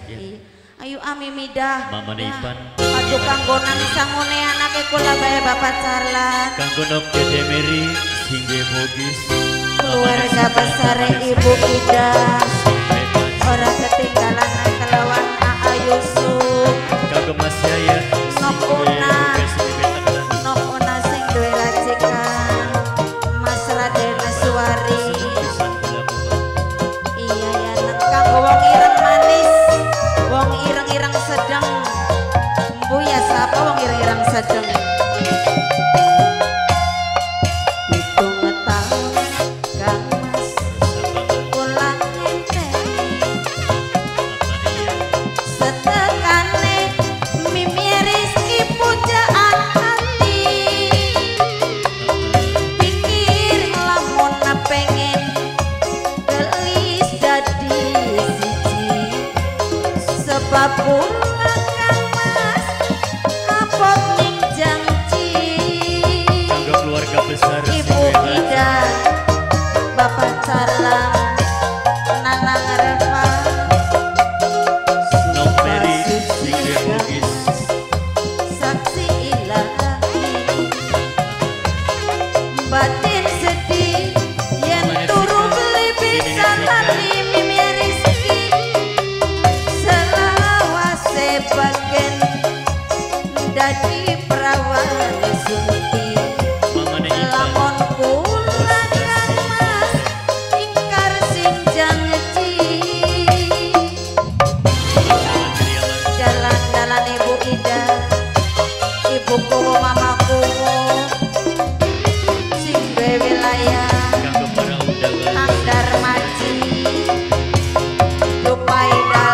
iki. Ayo ami midah. Mamane Ipan. Aduh kanggo nang sangone anake kula bae Bapak Carlan. Kanggo nok Dede Meri singge bogis. Keluarga besar Ibu Ida. Ora ketinggalan kelawan Aa Yusuf. Kanggo Mas Yaya. Nokona sing duwe racikan. Mas Raden Suwari. Iya ya nang kanggo wong ireng manis. Wong ireng-ireng sedeng. Bu ya sapa wong ireng-ireng sedeng. Pulang Kang Mas apot ning janji kanggo keluarga besar Ibu Ida Bapak Carlan Nanang Reva Nok Meri singge bogis saksi ilahi batin sedih yen turu beli bisa lali mimi rezeki bagian dadi perawan sunti lamun kula Kang Mas ingkar sing janji jalan-jalan Ibu Ida ibuku mamaku sing duwe wilayah kanggo para undangan Kang Darmaji Dupai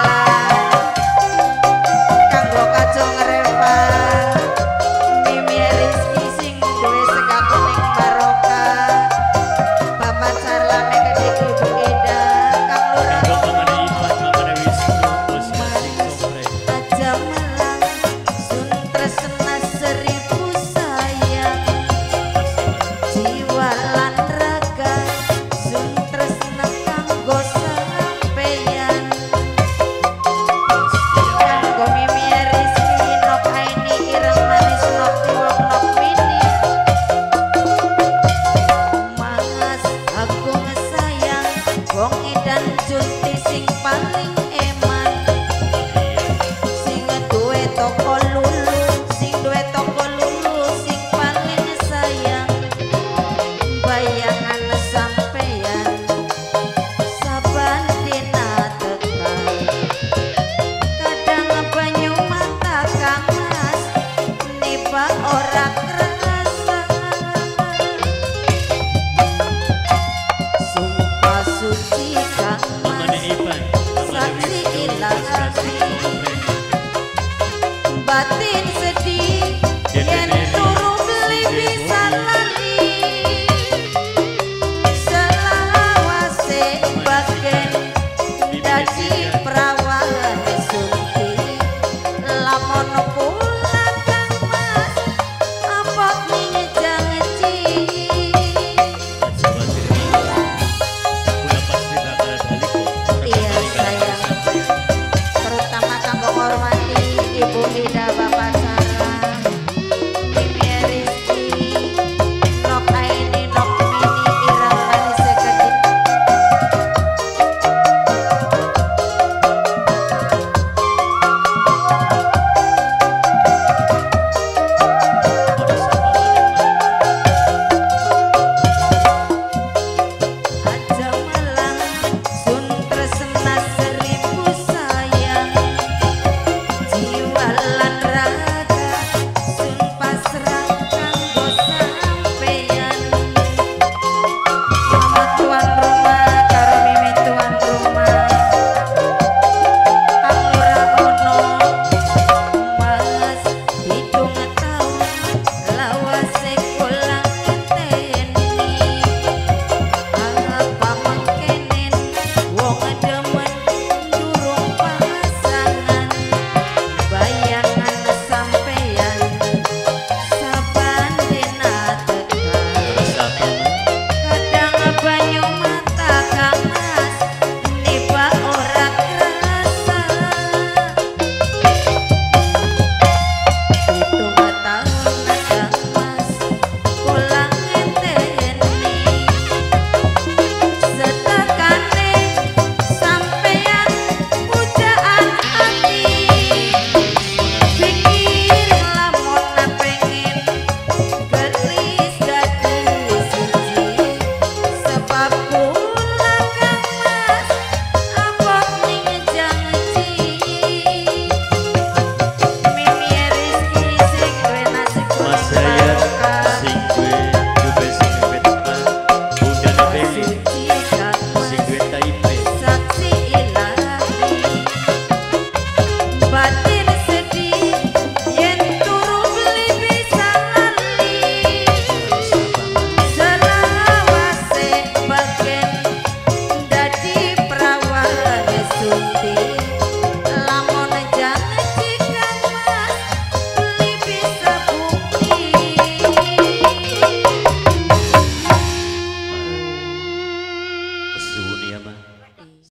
batin sedih yen turu beli bisa lali selawase bagian dadi perawan